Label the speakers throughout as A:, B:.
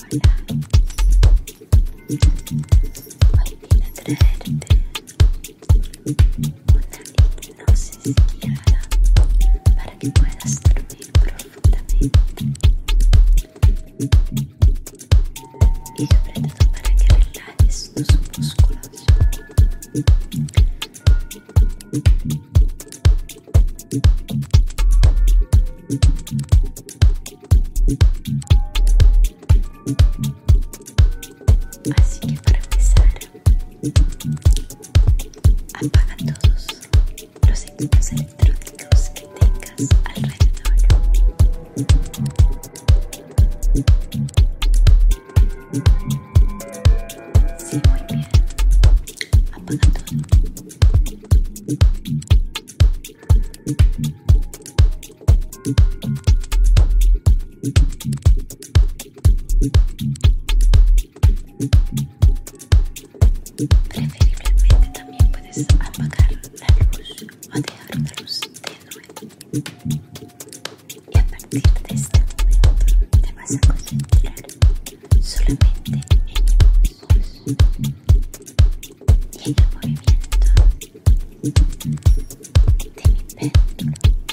A: Así que para empezar, apaga todos los equipos electrónicos que tengas alrededor. Sí, muy bien. Apaga todo. Preferiblemente también puedes apagar la luz o dejar una luz tenue. Y a partir de este momento te vas a concentrar solamente en mi voz y en el movimiento de mi péndulo.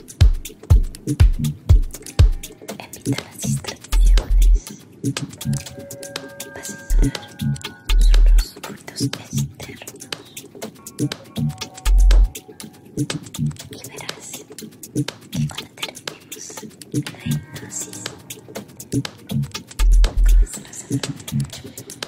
A: Evita las distracciones. Vas a ignorar todos los ruidos externos y verás que cuando terminemos la hipnosis comenzarás a dormir mucho mejor.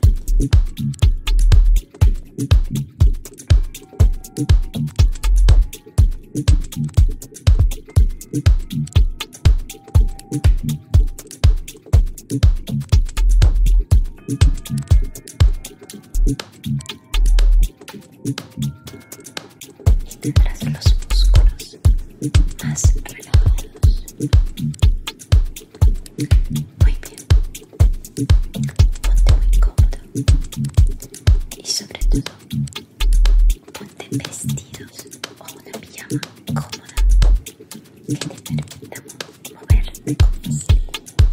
A: Y tendrás los músculos más relajados. Muy bien. Ponte muy cómodo y sobre todo ponte vestidos o una pijama cómoda que te permita moverte con facilidad.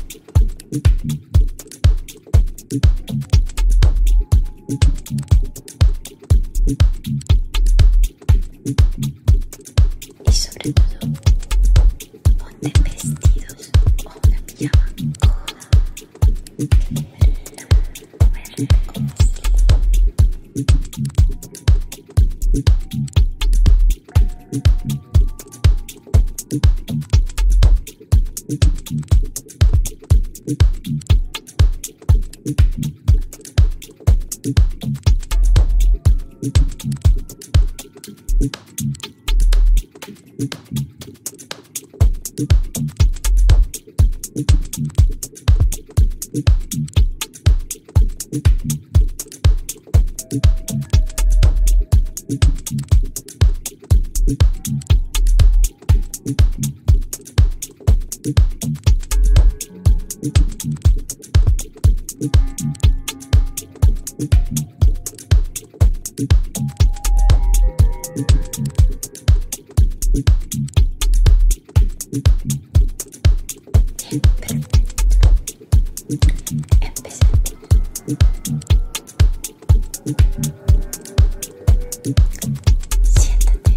A: Y sobre todo, ponte vestidos o una pijama cómoda que te permita moverte con facilidad. Siéntate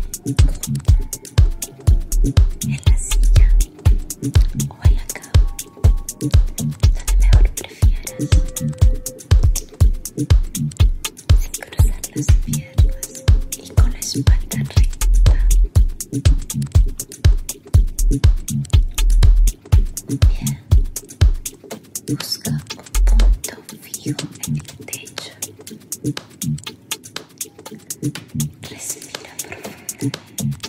A: en la silla o en la cama, donde mejor prefieras, sin cruzar las piernas y con la espalda recta. Bien, busca un punto fijo en el techo. Respira profundamente.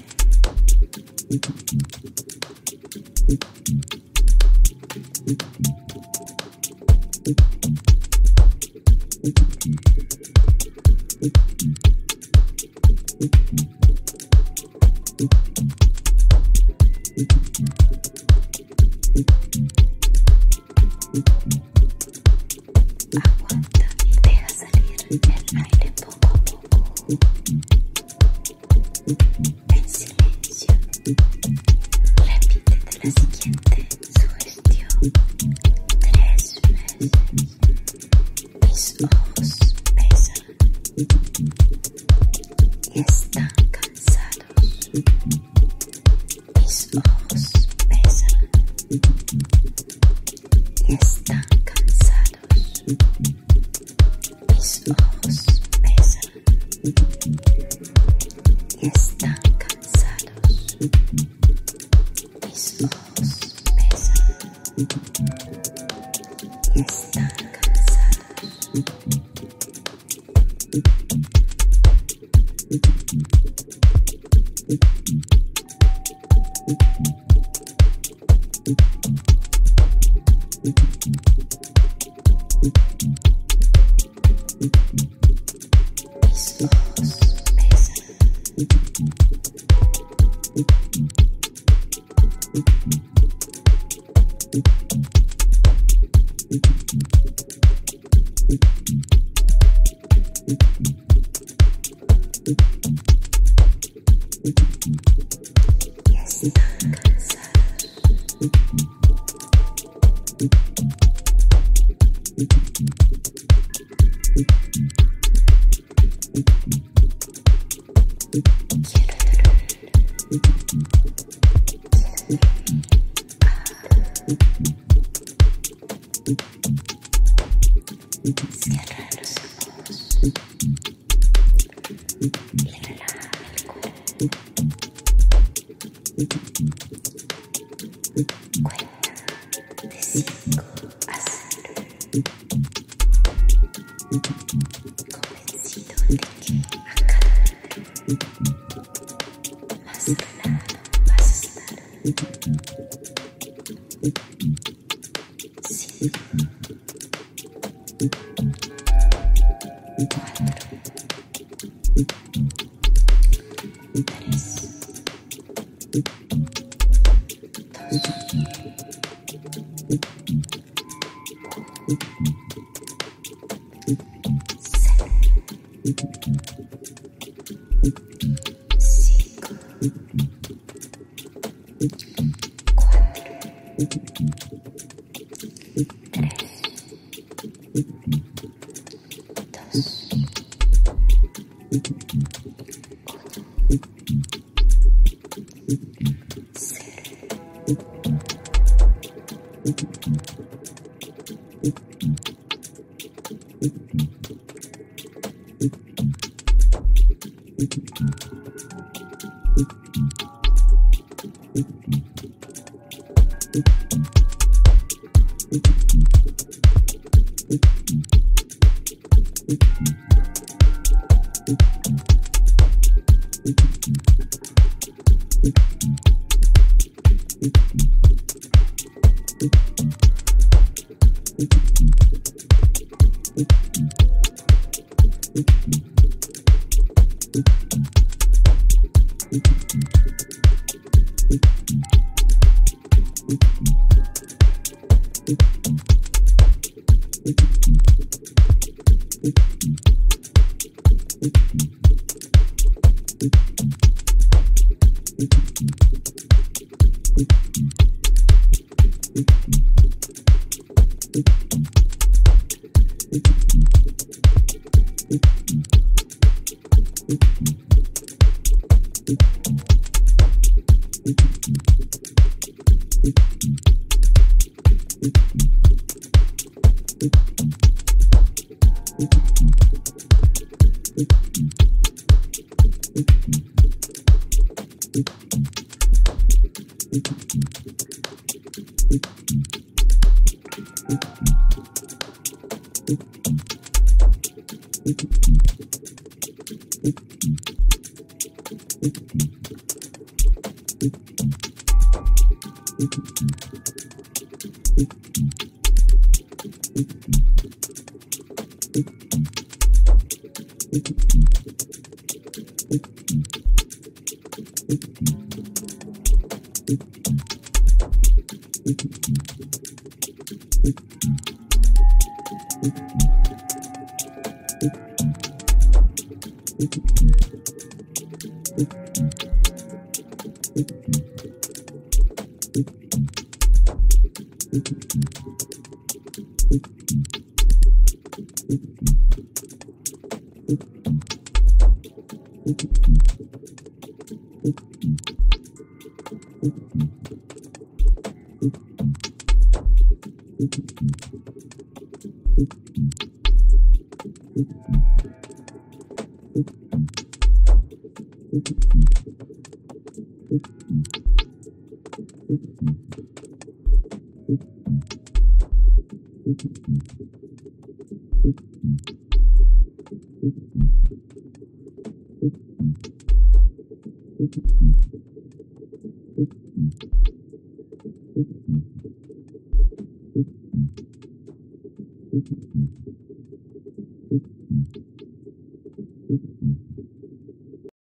A: Aguanta y deja salir el aire poco a poco. En silencio, repítete la siguiente sugestión 3 veces. Mis ojos pesan y están cansados. Mis ojos pesan y están cansados. Mis ojos pesan y están cansados. Mis ojos pesan y están cansados. Mis ojos pesan. Y están cansados. Cierra los ojos y relaja el cuerpo. Cuenta de 5 a 0. Convencido de que a cada número más relajado vas a estar. 5, 4, 3,